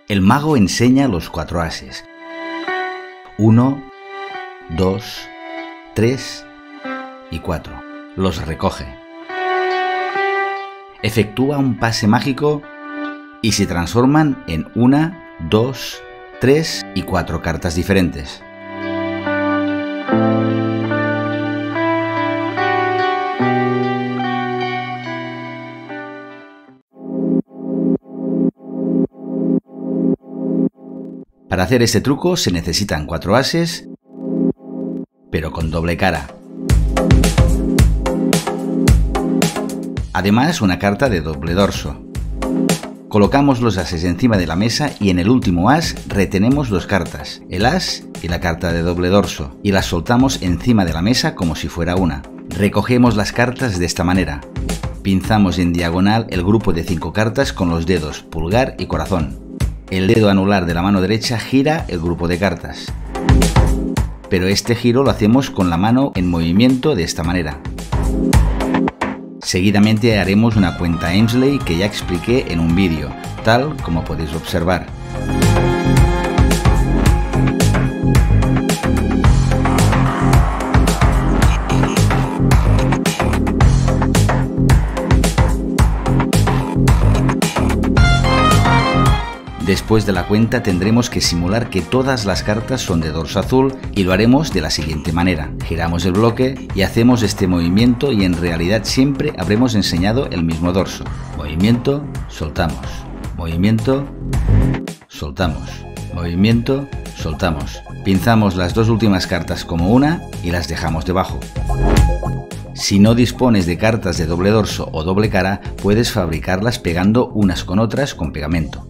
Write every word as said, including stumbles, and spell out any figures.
El mago enseña los cuatro ases. Uno, dos, tres y cuatro. Los recoge. Efectúa un pase mágico y se transforman en una, dos, tres y cuatro cartas diferentes. Para hacer este truco se necesitan cuatro ases, pero con doble cara. Además, una carta de doble dorso. Colocamos los ases encima de la mesa y en el último as retenemos dos cartas, el as y la carta de doble dorso, y las soltamos encima de la mesa como si fuera una. Recogemos las cartas de esta manera. Pinzamos en diagonal el grupo de cinco cartas con los dedos pulgar y corazón. El dedo anular de la mano derecha gira el grupo de cartas. Pero este giro lo hacemos con la mano en movimiento de esta manera. Seguidamente haremos una cuenta Emsley que ya expliqué en un vídeo, tal como podéis observar. Después de la cuenta tendremos que simular que todas las cartas son de dorso azul y lo haremos de la siguiente manera. Giramos el bloque y hacemos este movimiento y en realidad siempre habremos enseñado el mismo dorso. Movimiento, soltamos. Movimiento, soltamos. Movimiento, soltamos. Pinzamos las dos últimas cartas como una y las dejamos debajo. Si no dispones de cartas de doble dorso o doble cara, puedes fabricarlas pegando unas con otras con pegamento.